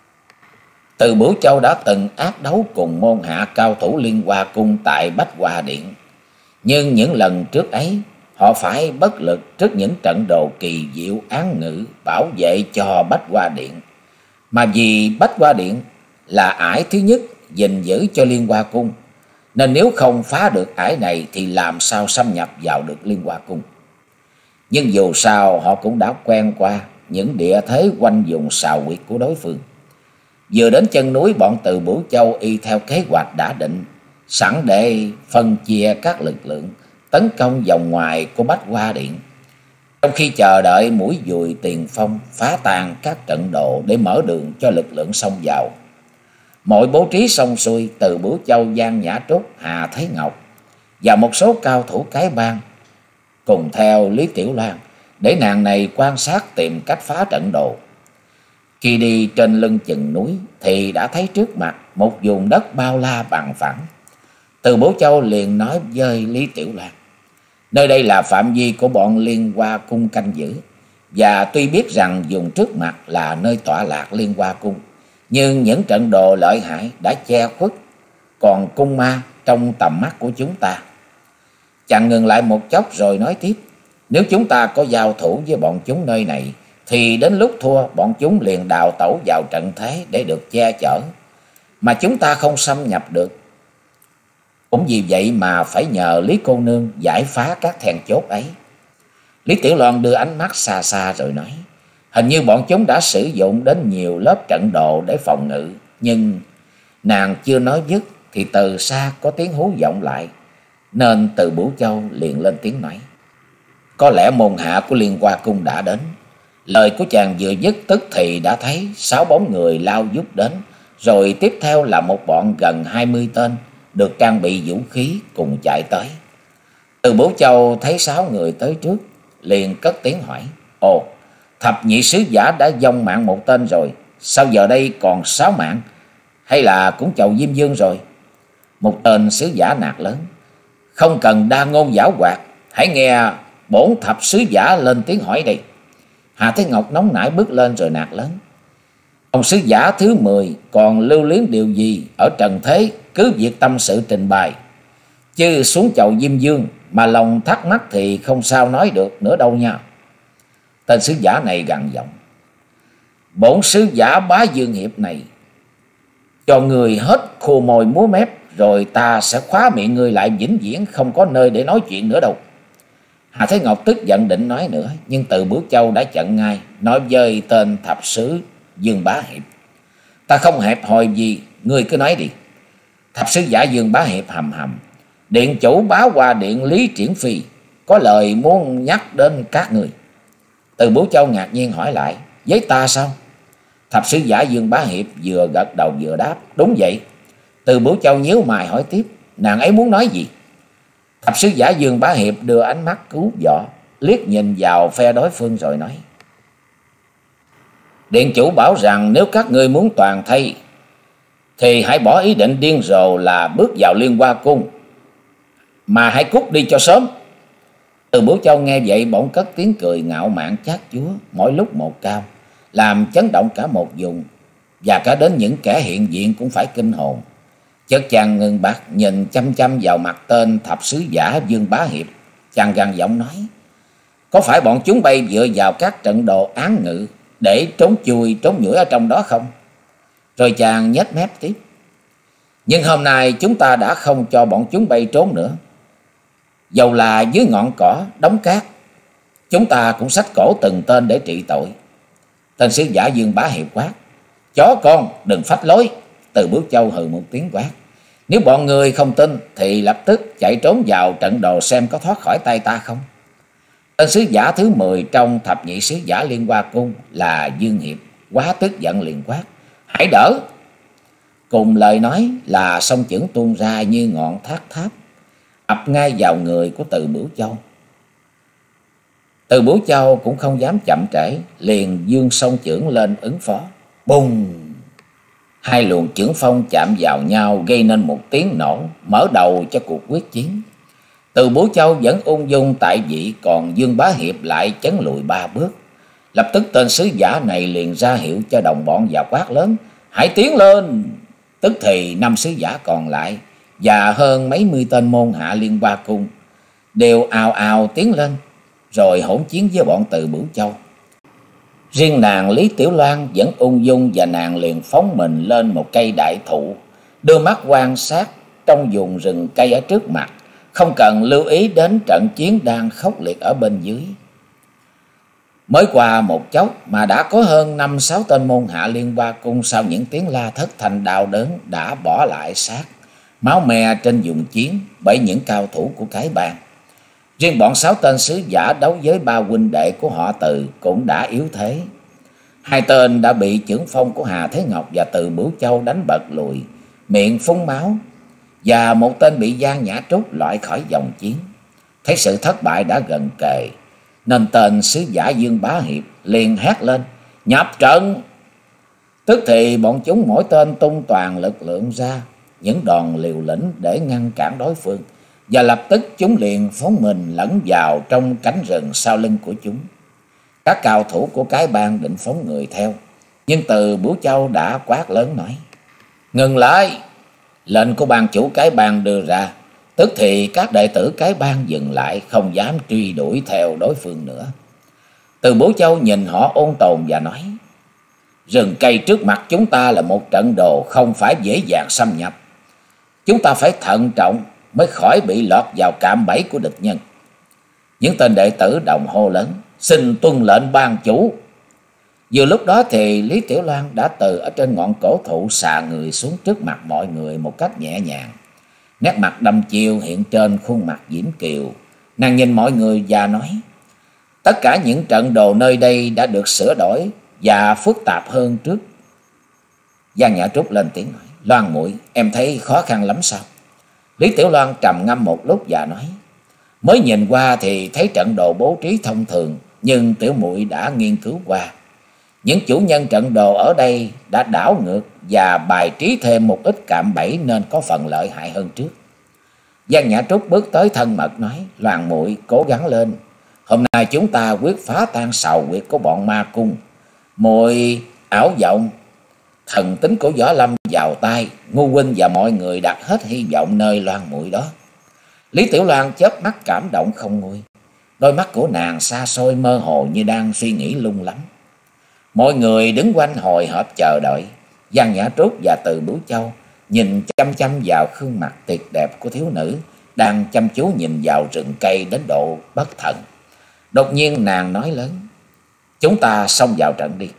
Từ Bửu Châu đã từng ác đấu cùng môn hạ cao thủ Liên Hoa Cung tại Bách Hoa Điện. Nhưng những lần trước ấy, họ phải bất lực trước những trận đồ kỳ diệu án ngữ bảo vệ cho Bách Hoa Điện. Mà vì Bách Hoa Điện là ải thứ nhất gìn giữ cho Liên Hoa Cung, nên nếu không phá được ải này thì làm sao xâm nhập vào được Liên Hoa Cung. Nhưng dù sao họ cũng đã quen qua những địa thế quanh vùng sào huyệt của đối phương. Vừa đến chân núi, bọn Từ Bửu Châu y theo kế hoạch đã định sẵn để phân chia các lực lượng tấn công vòng ngoài của Bách Hoa Điện, trong khi chờ đợi mũi dùi tiền phong phá tan các trận đồ để mở đường cho lực lượng xông vào. Mọi bố trí xong xuôi, Từ Bửu Châu, Giang Nhã Trúc, Hà Thế Ngọc và một số cao thủ cái bang cùng theo Lý Tiểu Loan để nàng này quan sát tìm cách phá trận đồ. Khi đi trên lưng chừng núi thì đã thấy trước mặt một vùng đất bao la bằng phẳng. Từ Bửu Châu liền nói với Lý Tiểu Loan, nơi đây là phạm vi của bọn Liên Hoa Cung canh giữ, và tuy biết rằng vùng trước mặt là nơi tọa lạc Liên Hoa Cung, nhưng những trận đồ lợi hại đã che khuất còn cung ma trong tầm mắt của chúng ta. Chàng ngừng lại một chốc rồi nói tiếp, nếu chúng ta có giao thủ với bọn chúng nơi này, thì đến lúc thua bọn chúng liền đào tẩu vào trận thế để được che chở, mà chúng ta không xâm nhập được. Cũng vì vậy mà phải nhờ Lý cô nương giải phá các then chốt ấy. Lý Tiểu Loan đưa ánh mắt xa xa rồi nói, hình như bọn chúng đã sử dụng đến nhiều lớp trận đồ để phòng ngự. Nhưng nàng chưa nói dứt thì từ xa có tiếng hú vọng lại, nên Từ Bửu Châu liền lên tiếng nói, có lẽ môn hạ của Liên Hoa Cung đã đến. Lời của chàng vừa dứt tức thì đã thấy sáu bóng người lao vút đến, rồi tiếp theo là một bọn gần hai mươi tên được trang bị vũ khí cùng chạy tới. Từ Bửu Châu thấy sáu người tới trước, liền cất tiếng hỏi, ồ, thập nhị sứ giả đã vong mạng một tên rồi, sao giờ đây còn sáu mạng, hay là cũng chầu Diêm Dương rồi? Một tên sứ giả nạt lớn, không cần đa ngôn giảo hoạt, hãy nghe bổn thập sứ giả lên tiếng hỏi đây. Hà Thế Ngọc nóng nảy bước lên rồi nạt lớn, ông sứ giả thứ mười còn lưu luyến điều gì ở trần thế, cứ việc tâm sự trình bày, chứ xuống chầu Diêm Dương mà lòng thắc mắc thì không sao nói được nữa đâu nha. Tên sứ giả này gằn giọng, bổn sứ giả Bá Dương Hiệp này cho người hết khô môi múa mép, rồi ta sẽ khóa miệng người lại vĩnh viễn, không có nơi để nói chuyện nữa đâu. Hà Thế Ngọc tức giận định nói nữa, nhưng Từ Bửu Châu đã chặn ngay, nói với tên thập sứ Dương Bá Hiệp, ta không hẹp hòi gì, ngươi cứ nói đi. Thập sứ giả Dương Bá Hiệp hầm hầm, điện chủ Bá Hoa Điện Lý Triển Phi có lời muốn nhắc đến các người. Từ Bửu Châu ngạc nhiên hỏi lại, với ta sao? Thập sứ giả Dương Bá Hiệp vừa gật đầu vừa đáp, đúng vậy. Từ Bửu Châu nhíu mày hỏi tiếp, nàng ấy muốn nói gì? Thập sứ giả Dương Bá Hiệp đưa ánh mắt cứu võ, liếc nhìn vào phe đối phương rồi nói, điện chủ bảo rằng nếu các ngươi muốn toàn thây thì hãy bỏ ý định điên rồ là bước vào Liên Hoa Cung, mà hãy cút đi cho sớm. Từ Bửu Châu nghe vậy bỗng cất tiếng cười ngạo mạn chát chúa, mỗi lúc một cao, làm chấn động cả một vùng, và cả đến những kẻ hiện diện cũng phải kinh hồn. Chợt chàng ngừng bặt nhìn chăm chăm vào mặt tên thập sứ giả Dương Bá Hiệp, chàng gằn giọng nói, có phải bọn chúng bay dựa vào các trận đồ án ngự để trốn chui trốn nhủi ở trong đó không? Rồi chàng nhếch mép tiếp, nhưng hôm nay chúng ta đã không cho bọn chúng bay trốn nữa, dầu là dưới ngọn cỏ đống cát, chúng ta cũng xách cổ từng tên để trị tội. Tên sứ giả Dương Bá Hiệp quát, chó con đừng phách lối. Từ Bửu Châu hừ một tiếng quát, nếu bọn người không tin thì lập tức chạy trốn vào trận đồ xem có thoát khỏi tay ta không. Tên sứ giả thứ mười trong thập nhị sứ giả Liên Hoa Cung là Dương Hiệp quá tức giận liền quát, hãy đỡ. Cùng lời nói là song chưởng tuôn ra như ngọn thác tháp, ập ngay vào người của Từ Bửu Châu. Từ Bửu Châu cũng không dám chậm trễ, liền giương song chưởng lên ứng phó. Bùng! Hai luồng chưởng phong chạm vào nhau gây nên một tiếng nổ, mở đầu cho cuộc quyết chiến. Từ Bửu Châu vẫn ung dung tại vị, còn Dương Bá Hiệp lại chấn lùi ba bước. Lập tức tên sứ giả này liền ra hiệu cho đồng bọn và quát lớn, hãy tiến lên. Tức thì năm sứ giả còn lại và hơn mấy mươi tên môn hạ Liên Hoa Cung đều ào ào tiến lên, rồi hỗn chiến với bọn Từ Bửu Châu. Riêng nàng Lý Tiểu Loan vẫn ung dung, và nàng liền phóng mình lên một cây đại thụ, đưa mắt quan sát trong vùng rừng cây ở trước mặt, không cần lưu ý đến trận chiến đang khốc liệt ở bên dưới. Mới qua một chốc mà đã có hơn năm sáu tên môn hạ Liên Hoa Cung sau những tiếng la thất thanh đau đớn đã bỏ lại xác máu me trên vùng chiến bởi những cao thủ của cái bang. Riêng bọn sáu tên sứ giả đấu với ba huynh đệ của họ Từ cũng đã yếu thế. Hai tên đã bị chưởng phong của Hà Thế Ngọc và Từ Bửu Châu đánh bật lùi, miệng phun máu, và một tên bị Giang Nhã Trúc loại khỏi dòng chiến. Thấy sự thất bại đã gần kề, nên tên sứ giả Dương Bá Hiệp liền hét lên: nhập trận! Tức thì bọn chúng mỗi tên tung toàn lực lượng ra những đòn liều lĩnh để ngăn cản đối phương, và lập tức chúng liền phóng mình lẫn vào trong cánh rừng sau lưng của chúng. Các cao thủ của cái bang định phóng người theo, nhưng Từ Bửu Châu đã quát lớn nói: ngừng lại! Lệnh của ban chủ cái bang đưa ra, tức thì các đệ tử cái bang dừng lại, không dám truy đuổi theo đối phương nữa. Từ Bửu Châu nhìn họ ôn tồn và nói: rừng cây trước mặt chúng ta là một trận đồ không phải dễ dàng xâm nhập. Chúng ta phải thận trọng mới khỏi bị lọt vào cạm bẫy của địch nhân. Những tên đệ tử đồng hô lớn: xin tuân lệnh ban chủ! Vừa lúc đó thì Lý Tiểu Loan đã từ ở trên ngọn cổ thụ xà người xuống trước mặt mọi người một cách nhẹ nhàng. Nét mặt đăm chiêu hiện trên khuôn mặt diễm kiều. Nàng nhìn mọi người và nói: tất cả những trận đồ nơi đây đã được sửa đổi và phức tạp hơn trước. Giang Nhã Trúc lên tiếng nói: Loan muội, em thấy khó khăn lắm sao? Lý Tiểu Loan trầm ngâm một lúc và nói: mới nhìn qua thì thấy trận đồ bố trí thông thường, nhưng tiểu muội đã nghiên cứu qua. Những chủ nhân trận đồ ở đây đã đảo ngược và bài trí thêm một ít cạm bẫy, nên có phần lợi hại hơn trước. Giang Nhã Trúc bước tới thân mật nói: Loan muội cố gắng lên, hôm nay chúng ta quyết phá tan sào quyệt của bọn ma cung. Muội ảo vọng thần tính của Võ Lâm vào tay, Ngu huynh và mọi người đặt hết hy vọng nơi Loan muội đó. Lý Tiểu Loan chớp mắt cảm động không nguôi, đôi mắt của nàng xa xôi mơ hồ như đang suy nghĩ lung lắm. Mọi người đứng quanh hồi hộp chờ đợi. Giang Nhã Trúc và Từ Bửu Châu nhìn chăm chăm vào gương mặt tuyệt đẹp của thiếu nữ đang chăm chú nhìn vào rừng cây đến độ bất thần. Đột nhiên nàng nói lớn: chúng ta xông vào trận đi.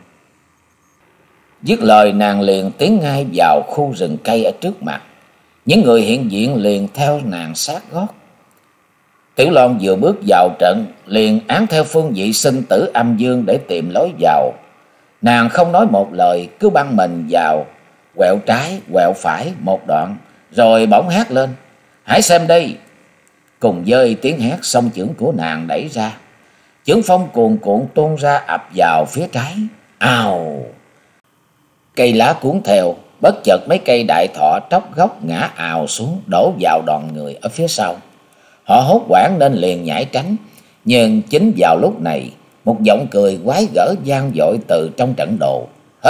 Dứt lời nàng liền tiến ngay vào khu rừng cây ở trước mặt. Những người hiện diện liền theo nàng sát gót. Tiểu Loan vừa bước vào trận liền án theo phương vị sinh tử âm dương để tìm lối vào. Nàng không nói một lời, cứ băng mình vào, quẹo trái quẹo phải một đoạn, rồi bỗng hét lên: hãy xem đây! Cùng với tiếng hét, song chưởng của nàng đẩy ra, chưởng phong cuồn cuộn tuôn ra ập vào phía trái. Ào! Cây lá cuốn theo, bất chợt mấy cây đại thọ tróc gốc ngã ào xuống, đổ vào đoàn người ở phía sau. Họ hốt hoảng nên liền nhảy tránh, nhưng chính vào lúc này một giọng cười quái gở vang dội từ trong trận đồ: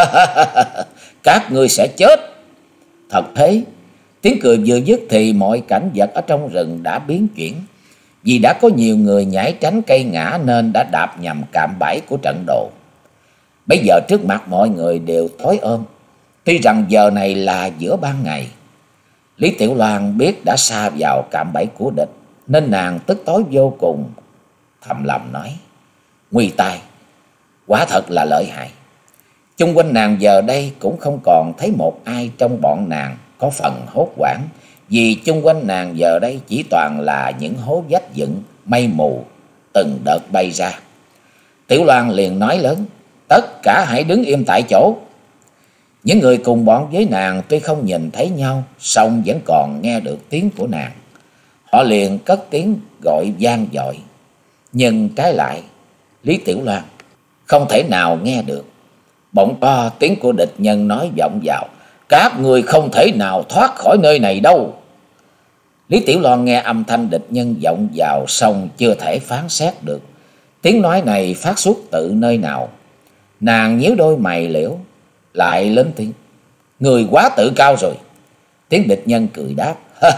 các ngươi sẽ chết! Thật thế, tiếng cười vừa dứt thì mọi cảnh vật ở trong rừng đã biến chuyển. Vì đã có nhiều người nhảy tránh cây ngã nên đã đạp nhầm cạm bẫy của trận đồ. Bây giờ trước mặt mọi người đều tối ôm, tuy rằng giờ này là giữa ban ngày. Lý Tiểu Loan biết đã sa vào cạm bẫy của địch, nên nàng tức tối vô cùng, thầm lầm nói: nguy tai, quả thật là lợi hại. Chung quanh nàng giờ đây cũng không còn thấy một ai trong bọn nàng có phần hốt hoảng, vì chung quanh nàng giờ đây chỉ toàn là những hố vách dựng, mây mù từng đợt bay ra. Tiểu Loan liền nói lớn: tất cả hãy đứng im tại chỗ. Những người cùng bọn với nàng tuy không nhìn thấy nhau, song vẫn còn nghe được tiếng của nàng. Họ liền cất tiếng gọi vang dội, nhưng trái lại Lý Tiểu Loan không thể nào nghe được. Bỗng to tiếng của địch nhân nói vọng vào: các người không thể nào thoát khỏi nơi này đâu. Lý Tiểu Loan nghe âm thanh địch nhân vọng vào, song chưa thể phán xét được tiếng nói này phát xuất từ nơi nào. Nàng nhíu đôi mày liễu, lại lớn tiếng: người quá tự cao rồi. Tiếng địch nhân cười đáp: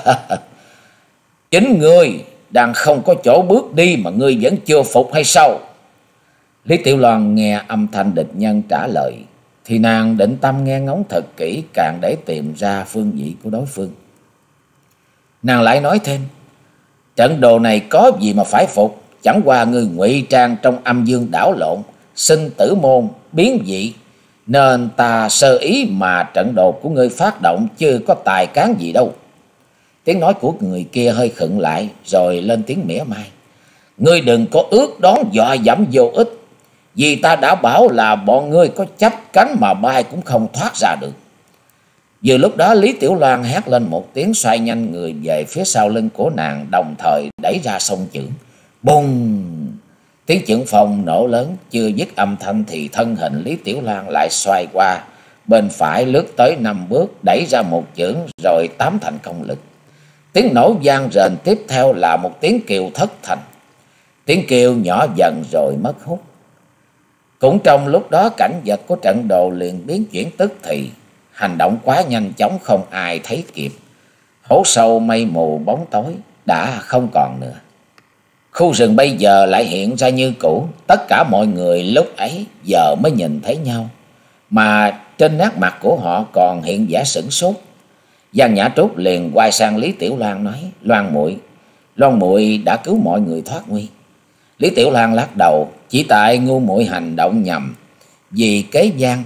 chính ngươi đang không có chỗ bước đi mà ngươi vẫn chưa phục hay sao? Lý Tiểu Loan nghe âm thanh địch nhân trả lời thì nàng định tâm nghe ngóng thật kỹ, càng để tìm ra phương vị của đối phương. Nàng lại nói thêm: trận đồ này có gì mà phải phục, chẳng qua ngươi ngụy trang trong âm dương đảo lộn, sinh tử môn biến dị, nên ta sơ ý mà trận đồ của ngươi phát động, chưa có tài cán gì đâu. Tiếng nói của người kia hơi khựng lại, rồi lên tiếng mỉa mai: ngươi đừng có ước đoán dọa dẫm vô ích, vì ta đã bảo là bọn ngươi có chắp cánh mà bay cũng không thoát ra được. Vừa lúc đó Lý Tiểu Loan hét lên một tiếng, xoay nhanh người về phía sau lưng của nàng, đồng thời đẩy ra song chưởng. Bùng! Tiếng chưởng phong nổ lớn, chưa dứt âm thanh thì thân hình Lý Tiểu Loan lại xoay qua bên phải, lướt tới năm bước, đẩy ra một chưởng rồi tám thành công lực. Tiếng nổ vang rền, tiếp theo là một tiếng kêu thất thanh. Tiếng kêu nhỏ dần rồi mất hút. Cũng trong lúc đó cảnh vật của trận đồ liền biến chuyển tức thì, hành động quá nhanh chóng không ai thấy kịp. Hố sâu mây mù bóng tối đã không còn nữa. Khu rừng bây giờ lại hiện ra như cũ, tất cả mọi người lúc ấy giờ mới nhìn thấy nhau, mà trên nét mặt của họ còn hiện vẻ sửng sốt. Giang Nhã Trúc liền quay sang Lý Tiểu Loan nói: Loan muội, Loan muội đã cứu mọi người thoát nguy. Lý Tiểu Loan lắc đầu: chỉ tại ngu muội hành động nhầm, vì kế gian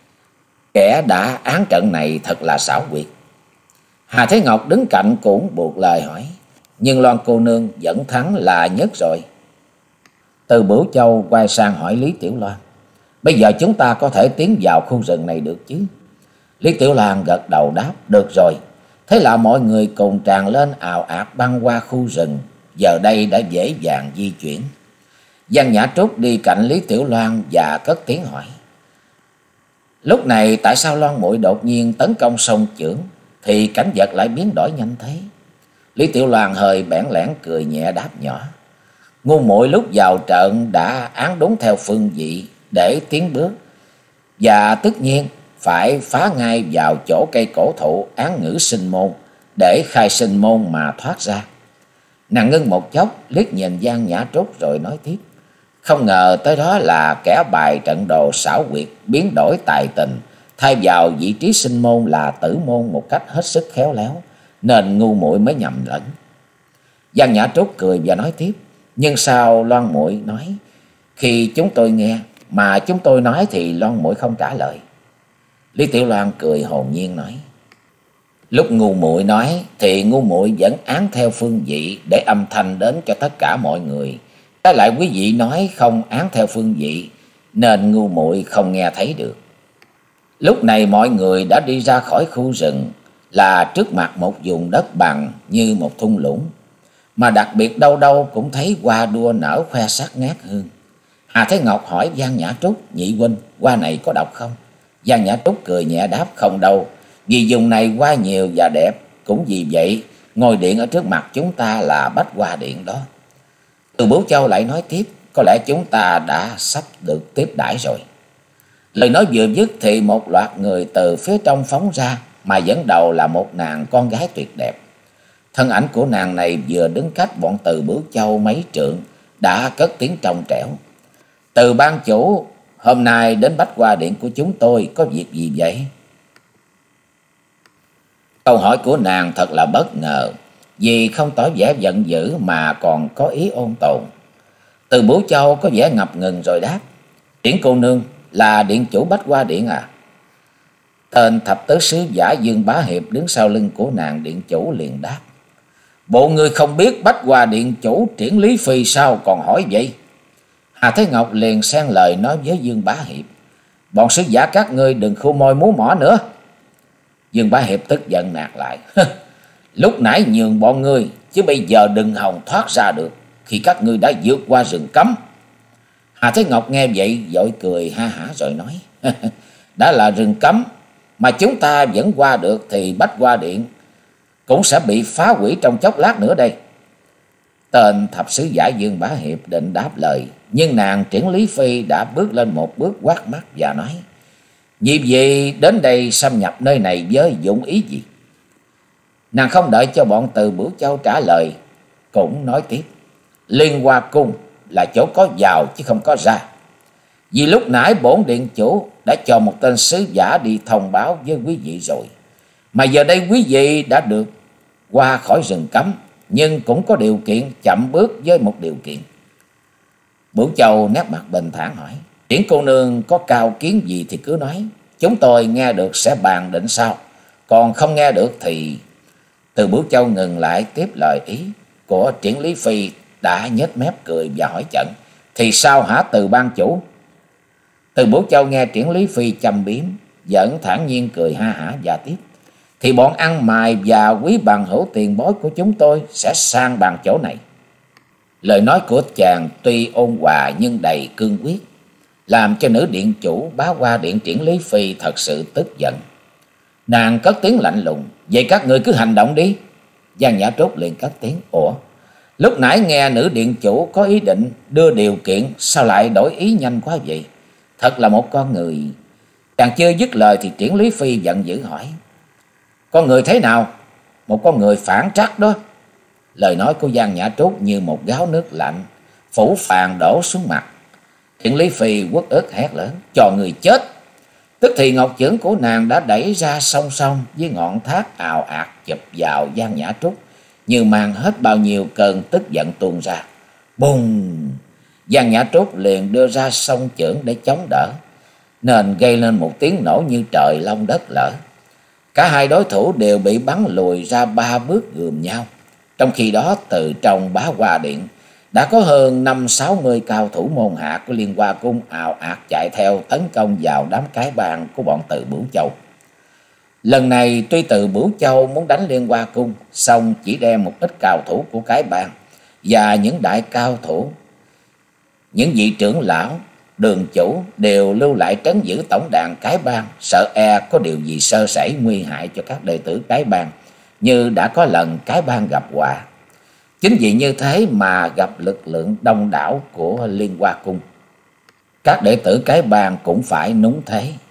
kẻ đã án trận này thật là xảo quyệt. Hà Thế Ngọc đứng cạnh cũng buộc lời hỏi: nhưng Loan cô nương vẫn thắng là nhất rồi. Từ Bửu Châu quay sang hỏi Lý Tiểu Loan: bây giờ chúng ta có thể tiến vào khu rừng này được chứ? Lý Tiểu Loan gật đầu đáp: được rồi. Thế là mọi người cùng tràn lên ào ạt băng qua khu rừng, giờ đây đã dễ dàng di chuyển. Giang Nhã Trúc đi cạnh Lý Tiểu Loan và cất tiếng hỏi: lúc này tại sao Loan muội đột nhiên tấn công song chưởng, thì cảnh vật lại biến đổi nhanh thế? Lý Tiểu Loan hơi bẽn lẽn cười nhẹ đáp nhỏ: ngu muội lúc vào trận đã án đúng theo phương vị để tiến bước, và tất nhiên phải phá ngay vào chỗ cây cổ thụ án ngữ sinh môn để khai sinh môn mà thoát ra. Nàng ngưng một chốc, liếc nhìn Giang Nhã Trúc rồi nói tiếp: không ngờ tới đó là kẻ bài trận đồ xảo quyệt, biến đổi tài tình, thay vào vị trí sinh môn là tử môn một cách hết sức khéo léo, nên ngu muội mới nhầm lẫn. Giang Nhã Trúc cười và nói tiếp: nhưng sao Loan muội nói khi chúng tôi nghe, mà chúng tôi nói thì Loan muội không trả lời? Lý Tiểu Loan cười hồn nhiên nói: lúc ngu muội nói thì ngu muội vẫn án theo phương vị để âm thanh đến cho tất cả mọi người. Trái lại quý vị nói không án theo phương vị, nên ngu muội không nghe thấy được. Lúc này mọi người đã đi ra khỏi khu rừng, là trước mặt một vùng đất bằng như một thung lũng, mà đặc biệt đâu đâu cũng thấy hoa đua nở khoe sắc ngát hương. Hà Thế Ngọc hỏi Giang Nhã Trúc: nhị huynh, hoa này có độc không? Giang Nhã Trúc cười nhẹ đáp: không đâu, vì vùng này hoa nhiều và đẹp, cũng vì vậy ngôi điện ở trước mặt chúng ta là Bách Hoa Điện đó. Từ Bửu Châu lại nói tiếp: có lẽ chúng ta đã sắp được tiếp đãi rồi. Lời nói vừa dứt thì một loạt người từ phía trong phóng ra, mà dẫn đầu là một nàng con gái tuyệt đẹp. Thân ảnh của nàng này vừa đứng cách bọn Từ Bửu Châu mấy trượng, đã cất tiếng trong trẻo: Từ ban chủ, hôm nay đến Bách Hoa Điện của chúng tôi có việc gì vậy? Câu hỏi của nàng thật là bất ngờ, vì không tỏ vẻ giận dữ mà còn có ý ôn tồn. Từ Bửu Châu có vẻ ngập ngừng rồi đáp: Triển cô nương là điện chủ Bách Hoa Điện à? Tên thập tứ sứ giả Dương Bá Hiệp đứng sau lưng của nàng điện chủ liền đáp: Bộ người không biết Bách Hoa Điện chủ Triển Lý Phi sao còn hỏi vậy? Hà Thế Ngọc liền xen lời nói với Dương Bá Hiệp: Bọn sứ giả các ngươi đừng khu môi múa mỏ nữa. Dương Bá Hiệp tức giận nạt lại: Lúc nãy nhường bọn ngươi, chứ bây giờ đừng hòng thoát ra được khi các ngươi đã vượt qua rừng cấm. Hà Thế Ngọc nghe vậy vội cười ha hả rồi nói: Đã là rừng cấm mà chúng ta vẫn qua được thì Bách Hoa Điện cũng sẽ bị phá hủy trong chốc lát nữa đây. Tên thập sứ giả Dương Bá Hiệp định đáp lời, nhưng nàng Triển Lý Phi đã bước lên một bước quát mắt và nói: Vì vậy đến đây xâm nhập nơi này với dụng ý gì? Nàng không đợi cho bọn Từ Bửu Châu trả lời, cũng nói tiếp: Liên Hoa Cung là chỗ có vào chứ không có ra. Vì lúc nãy bổn điện chủ đã cho một tên sứ giả đi thông báo với quý vị rồi, mà giờ đây quý vị đã được qua khỏi rừng cấm, nhưng cũng có điều kiện chậm bước với một điều kiện. Bửu Châu nét mặt bình thản hỏi: Triển cô nương có cao kiến gì thì cứ nói, chúng tôi nghe được sẽ bàn định sau, còn không nghe được thì... Từ Bửu Châu ngừng lại tiếp lời ý của Triển Lý Phi đã nhếch mép cười và hỏi chận: Thì sao hả Từ ban chủ? Từ Bửu Châu nghe Triển Lý Phi châm biếm, vẫn thản nhiên cười ha hả và tiếp: Thì bọn ăn mày và quý bằng hữu tiền bối của chúng tôi sẽ sang bàn chỗ này. Lời nói của chàng tuy ôn hòa nhưng đầy cương quyết, làm cho nữ điện chủ Bá Hoa Điện Triển Lý Phi thật sự tức giận. Nàng cất tiếng lạnh lùng: Vậy các người cứ hành động đi. Giang Nhã Trúc liền cất tiếng: Ủa, lúc nãy nghe nữ điện chủ có ý định đưa điều kiện, sao lại đổi ý nhanh quá vậy? Thật là một con người. Chàng chưa dứt lời thì Triển Lý Phi giận dữ hỏi: Con người thế nào? Một con người phản trắc đó. Lời nói của Giang Nhã Trúc như một gáo nước lạnh phủ phàng đổ xuống mặt. Triển Lý Phi uất ức hét lớn: Cho người chết! Tức thì ngọc chưởng của nàng đã đẩy ra song song với ngọn thác ào ạt chụp vào Giang Nhã Trúc, như mang hết bao nhiêu cơn tức giận tuôn ra. Bùng! Giang Nhã Trúc liền đưa ra song chưởng để chống đỡ, nên gây lên một tiếng nổ như trời long đất lở. Cả hai đối thủ đều bị bắn lùi ra ba bước gườm nhau. Trong khi đó, từ trong Bá Hoa Điện đã có hơn năm sáu mươi cao thủ môn hạ của Liên Hoa Cung ào ạt chạy theo tấn công vào đám cái bang của bọn Từ Bửu Châu. Lần này tuy Từ Bửu Châu muốn đánh Liên Hoa Cung, song chỉ đem một ít cao thủ của cái bang và những đại cao thủ, những vị trưởng lão, đường chủ đều lưu lại trấn giữ tổng đàn cái bang, sợ e có điều gì sơ sẩy nguy hại cho các đệ tử cái bang, như đã có lần cái bang gặp họa. Chính vì như thế mà gặp lực lượng đông đảo của Liên Hoa Cung, các đệ tử cái bang cũng phải núng thế.